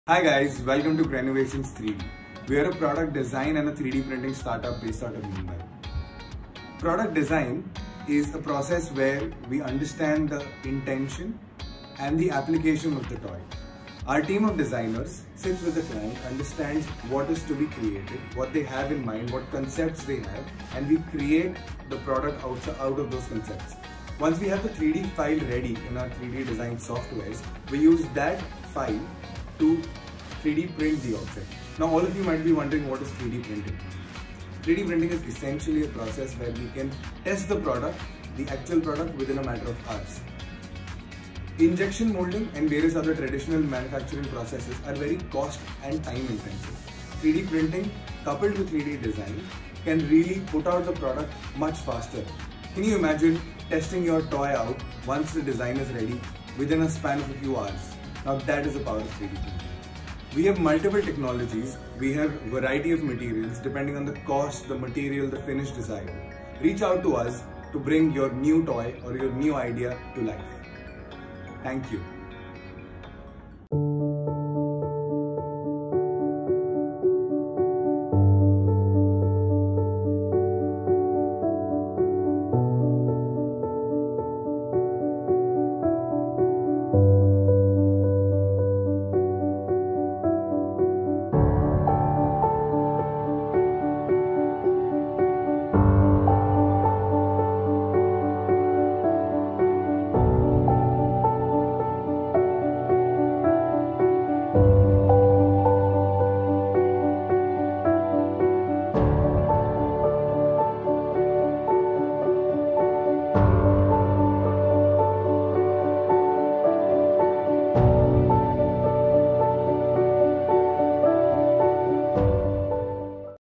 Hi guys, welcome to Grenovations 3D. We are a product design and a 3D printing startup based out of Mumbai. Product design is a process where we understand the intention and the application of the toy. Our team of designers sits with the client, understands what is to be created, what they have in mind, what concepts they have, and we create the product out of those concepts. Once we have the 3D file ready in our 3D design softwares, we use that file to 3D print the object. Now all of you might be wondering, what is 3D printing? 3D printing is essentially a process where we can test the product, the actual product, within a matter of hours. Injection molding and various other traditional manufacturing processes are very cost and time intensive. 3D printing coupled with 3D design can really put out the product much faster. Can you imagine testing your toy out once the design is ready within a span of a few hours? Now that is the power of 3D printing. We have multiple technologies, we have variety of materials depending on the cost, the material, the finish desired. Reach out to us to bring your new toy or your new idea to life. Thank you.